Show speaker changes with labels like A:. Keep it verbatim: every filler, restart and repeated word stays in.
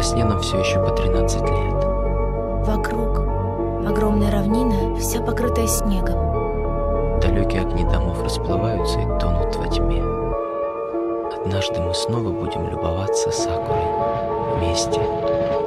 A: сне нам все еще по тринадцать лет.
B: Вокруг огромная равнина, вся покрытая снегом.
A: Далекие огни домов расплываются и тонут во тьме. Однажды мы снова будем любоваться сакурой вместе.